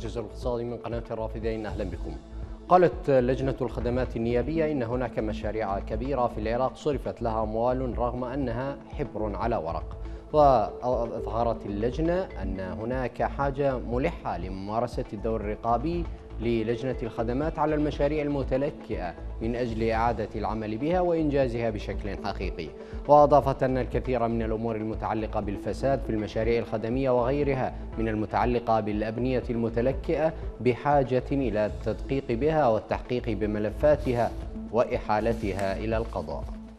الجزء الاقتصادي من قناة الرافدين، أهلا بكم. قالت لجنة الخدمات النيابية إن هناك مشاريع كبيرة في العراق صرفت لها أموال رغم أنها حبر على ورق. وأظهرت اللجنة أن هناك حاجة ملحة لممارسة الدور الرقابي للجنة الخدمات على المشاريع المتلكئة من أجل إعادة العمل بها وإنجازها بشكل حقيقي. وأضافت أن الكثير من الأمور المتعلقة بالفساد في المشاريع الخدمية وغيرها من المتعلقة بالأبنية المتلكئة بحاجة إلى التدقيق بها والتحقيق بملفاتها وإحالتها إلى القضاء.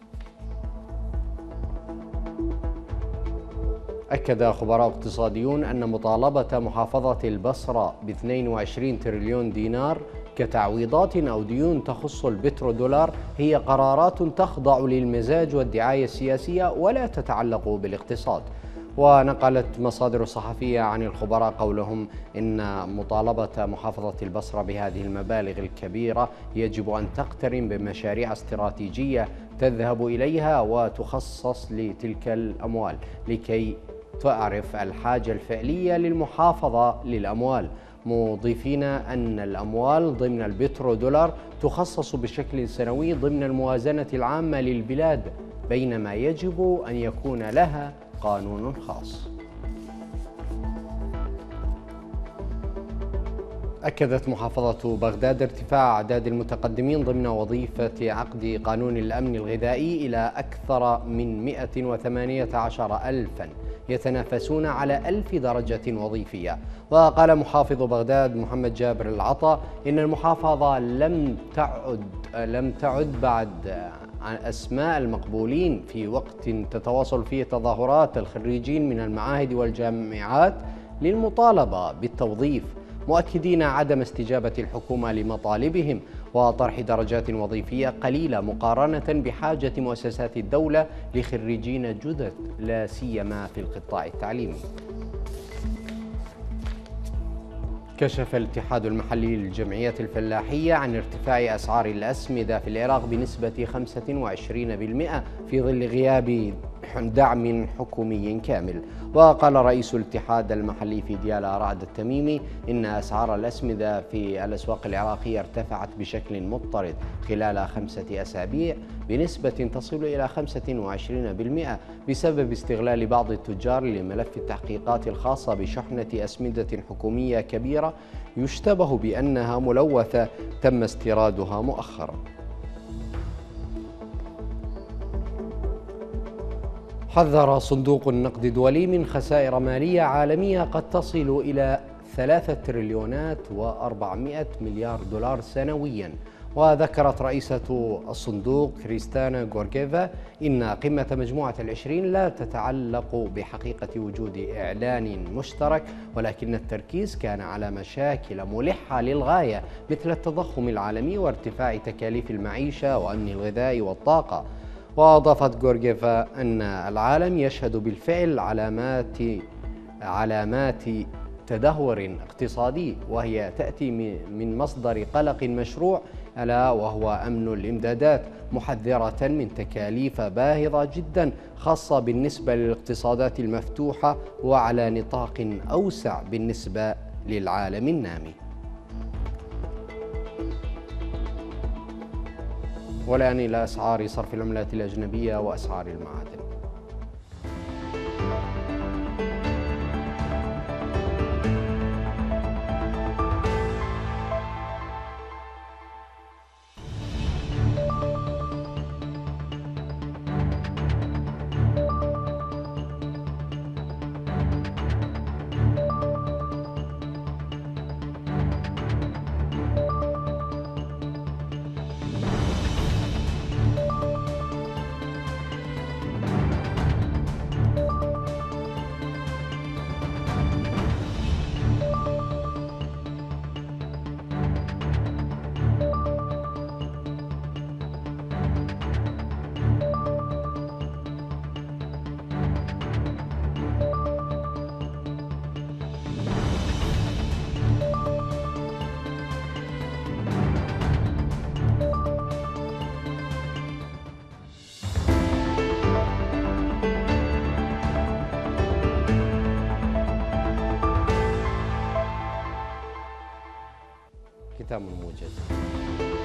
أكد خبراء اقتصاديون أن مطالبة محافظة البصرة ب 22 تريليون دينار كتعويضات أو ديون تخص البترودولار هي قرارات تخضع للمزاج والدعاية السياسية ولا تتعلق بالاقتصاد. ونقلت مصادر صحفية عن الخبراء قولهم إن مطالبة محافظة البصرة بهذه المبالغ الكبيرة يجب أن تقترن بمشاريع استراتيجية تذهب إليها وتخصص لتلك الأموال لكي تعرف الحاجة الفعلية للمحافظة للأموال، مضيفين أن الأموال ضمن البترودولار تخصص بشكل سنوي ضمن الموازنة العامة للبلاد، بينما يجب أن يكون لها قانون خاص. أكدت محافظة بغداد ارتفاع أعداد المتقدمين ضمن وظيفة عقد قانون الأمن الغذائي إلى أكثر من 118 ألفاً يتنافسون على 1000 درجة وظيفية. وقال محافظ بغداد محمد جابر العطا إن المحافظة لم تعد بعد عن أسماء المقبولين في وقت تتواصل فيه تظاهرات الخريجين من المعاهد والجامعات للمطالبة بالتوظيف، مؤكدين عدم استجابة الحكومة لمطالبهم وطرح درجات وظيفية قليلة مقارنة بحاجة مؤسسات الدولة لخريجين جدد لا سيما في القطاع التعليمي. كشف الاتحاد المحلي للجمعيات الفلاحية عن ارتفاع أسعار الأسمدة في العراق بنسبة 25% في ظل غياب دعم حكومي كامل. وقال رئيس الاتحاد المحلي في ديالى رعد التميمي إن أسعار الأسمدة في الأسواق العراقية ارتفعت بشكل مضطرد خلال 5 أسابيع بنسبة تصل إلى 25% بسبب استغلال بعض التجار لملف التحقيقات الخاصة بشحنة أسمدة حكومية كبيرة يشتبه بأنها ملوثة تم استيرادها مؤخرا. حذر صندوق النقد الدولي من خسائر مالية عالمية قد تصل إلى 3 تريليونات و400 مليار دولار سنويا. وذكرت رئيسة الصندوق كريستانا غورغيفا إن قمة مجموعة ال20 لا تتعلق بحقيقة وجود إعلان مشترك، ولكن التركيز كان على مشاكل ملحة للغاية مثل التضخم العالمي وارتفاع تكاليف المعيشة وأمن الغذاء والطاقة. وأضافت غورغيفا أن العالم يشهد بالفعل علامات تدهور اقتصادي، وهي تأتي من مصدر قلق مشروع ألا وهو أمن الإمدادات، محذرة من تكاليف باهظة جدا خاصة بالنسبة للاقتصادات المفتوحة وعلى نطاق أوسع بالنسبة للعالم النامي. والآن إلى أسعار صرف العملات الأجنبية وأسعار المعادن. ختام موجز.